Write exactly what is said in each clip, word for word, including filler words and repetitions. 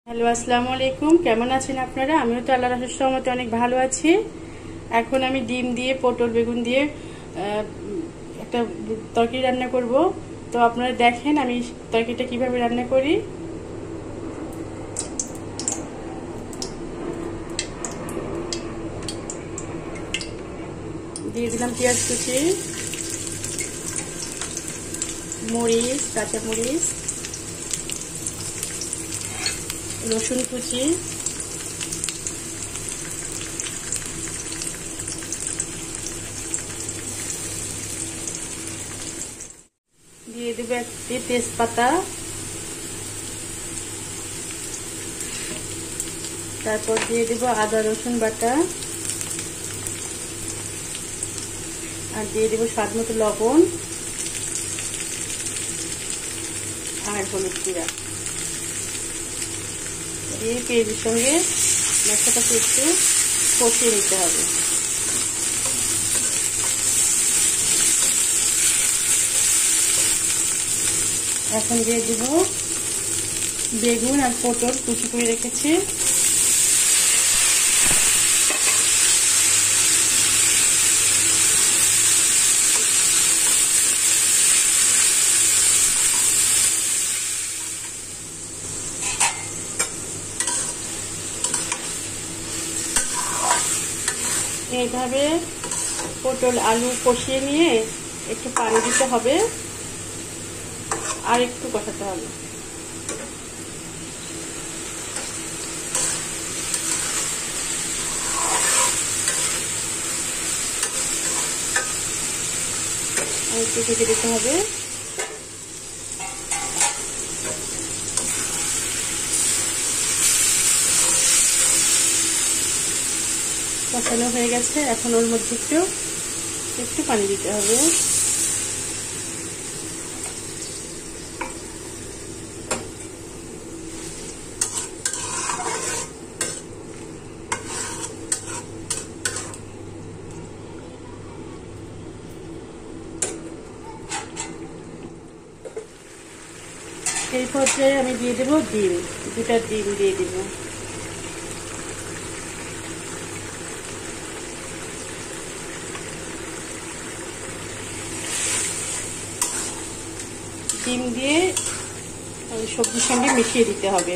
Hello, আসসালামু আলাইকুম। কেমন আছেন আপনারা? আমিও তো আল্লাহর আশীর্বাদে রহমতে অনেক ভালো আছি। এখন আমি ডিম দিয়ে পটল বেগুন দিয়ে একটা তরকারি রান্না করব। তো আপনারা দেখেন আমি তরকারিটা কিভাবে রান্না করি। দিয়ে দিলাম পেঁয়াজ কুচি, মরিচ, কাঁচা মরিচ, রসুন কুচি, দিয়ে দেবো একটি তেজপাতা, তারপর দিয়ে দেবো আদা রসুন বাটা, আর দিয়ে দেবো স্বাদ মতো লবণ আর হলুদ গুঁড়া দিয়ে পেঁয়াজের সঙ্গে মশলাটাকে একটু কষিয়ে নিতে হবে। এখন দিয়ে দেব বেগুন আর পটল কুচি করে রেখেছি। এইভাবে পটল আলু কষিয়ে নিয়ে একটু পানি দিতে হবে আর একটু কষাতে হবে। একটু ঢেকে দিতে হবে। কষানো হয়ে গেছে, এখন ওর মধ্যে একটু একটু পানি দিতে হবে। এই পর্যায়ে আমি দিয়ে দেবো ডিম, দুটা ডিম দিয়ে দেব। ডিম দিয়ে ওই সবজির সঙ্গে মিশিয়ে দিতে হবে।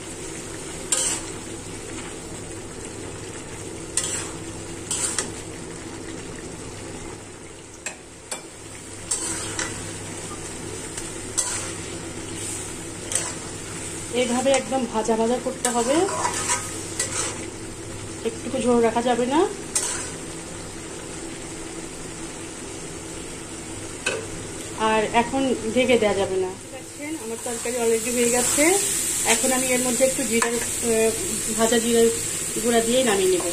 এইভাবে একদম ভাজা ভাজা করতে হবে, একটুকু ঝোল রাখা যাবে না। আর এখন ঢেকে দেওয়া যাবে না। দেখছেন আমার তরকারি অলরেডি হয়ে গেছে। এখন আমি এর মধ্যে একটু জিরা ভাজা জিরা গুঁড়া দিয়ে নামিয়ে নেব।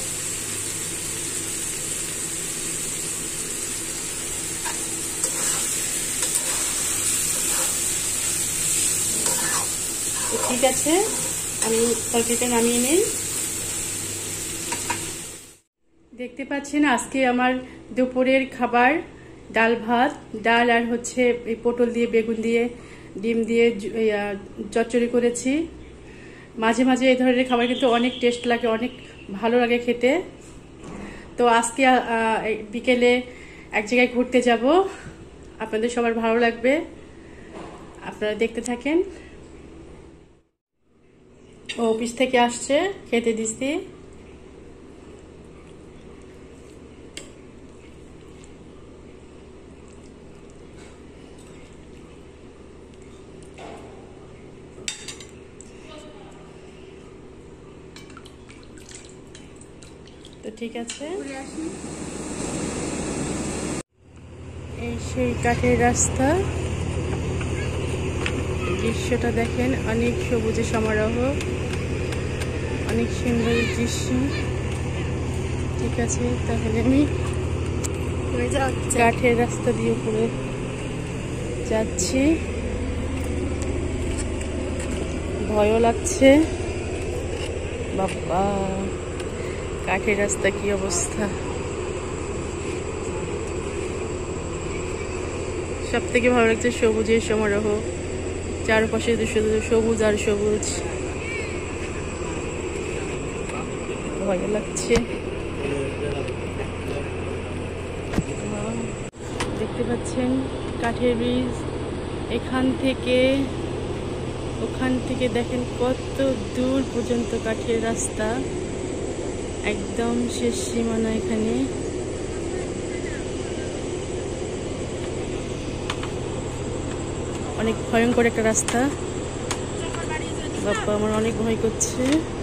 ঠিক আছে, আমি তরকারিটা নামিয়ে নিই। দেখতে পাচ্ছেন আজকে আমার দুপুরের খাবার ডাল ভাত, ডাল আর হচ্ছে এই পটল দিয়ে বেগুন দিয়ে ডিম দিয়ে চচ্চড়ি করেছি। মাঝে মাঝে এই ধরনের খাবার কিন্তু অনেক টেস্ট লাগে, অনেক ভালো লাগে খেতে। তো আজকে বিকেলে এক জায়গায় ঘুরতে যাব, আপনাদের সবার ভালো লাগবে, আপনারা দেখতে থাকেন। ও অফিস থেকে আসছে, খেতে দিচ্ছি। তো ঠিক আছে, এই সেই কাঠের রাস্তা, দৃশ্যটা দেখেন, অনেক সবুজে সমারোহ, অনেক সুন্দর দৃশ্য। ঠিক আছে, তাহলে আমি কাঠের রাস্তা দিয়ে উপরে যাচ্ছি। ভয়ও লাগছে, বাবা কাঠের রাস্তা কি অবস্থা। সব থেকে ভালো লাগছে সবুজের সমারোহ, চারপাশে শুধু সবুজ আর সবুজ। ভয় লাগছে। দেখতে পাচ্ছেন কাঠের ব্রিজ, এখান থেকে ওখান থেকে দেখেন কত দূর পর্যন্ত কাঠের রাস্তা, একদম শেষ সীমানা। এখানে অনেক ভয়ঙ্কর একটা রাস্তা, বাবা আমার অনেক ভয় করছে।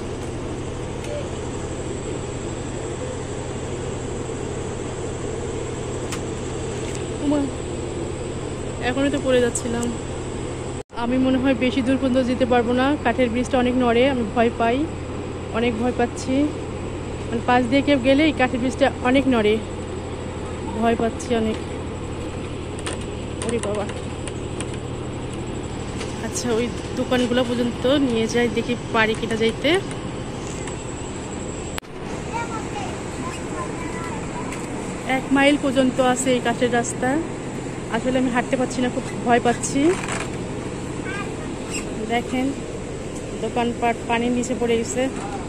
এখনই তো পড়ে যাচ্ছিলাম। আমি মনে হয় বেশি দূর পর্যন্ত যেতে পারবো না, কাঠের ব্রিজটা অনেক নড়ে, আমি ভয় পাই, অনেক ভয় পাচ্ছি। মানে পাশ দিয়ে কেউ গেলে এই কাঠের ব্রিজটা অনেক নড়ে, ভয় পাচ্ছি অনেক। ওরে বাবা, আচ্ছা ওই দোকানগুলো পর্যন্ত নিয়ে যাই, দেখি পারি কিনা যাইতে। এক মাইল পর্যন্ত আছে এই কাঠের রাস্তা। আসলে আমি হাঁটতে পারছি না, খুব ভয় পাচ্ছি। দেখেন দোকানপাট পানির নিচে পড়ে গেছে।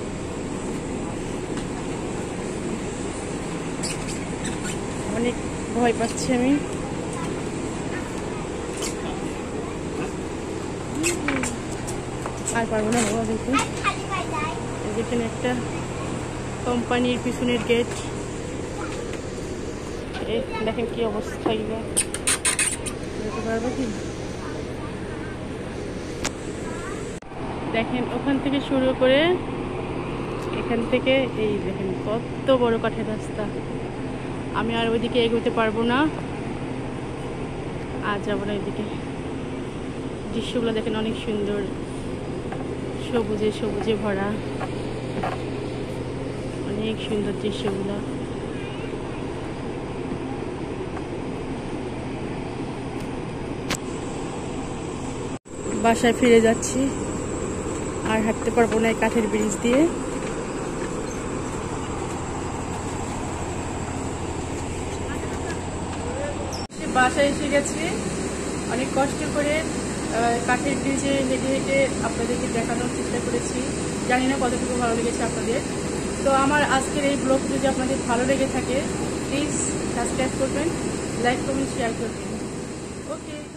অনেক ভয় পাচ্ছি আমি। আর পারবো না বাবা দেখুন। দেখেন একটা কোম্পানির পিছনের গেট, দেখেন কি অবস্থা। পারবো কি দেখেন ওখান থেকে শুরু করে এখান থেকে এই দেখেন কত বড় কাঠের রাস্তা। আমি আর ওইদিকে এগোতে পারবো না, আর যাবো না ওইদিকে। দৃশ্যগুলো দেখেন অনেক সুন্দর, সবুজে সবুজে ভরা, অনেক সুন্দর দৃশ্যগুলো। বাসায় ফিরে যাচ্ছি, আর হাঁটতে পারবো না এই কাঠের ব্রিজ দিয়ে। বাসায় এসে গেছি, অনেক কষ্ট করে কাঠের ব্রিজে হেঁটে হেঁটে আপনাদেরকে দেখানোর চেষ্টা করেছি। জানি না কতটুকু ভালো লেগেছে আপনাদের। তো আমার আজকের এই ব্লগ যদি আপনাদের ভালো লেগে থাকে, প্লিজ সাবস্ক্রাইব করবেন, লাইক কমেন্ট শেয়ার করবেন। ওকে।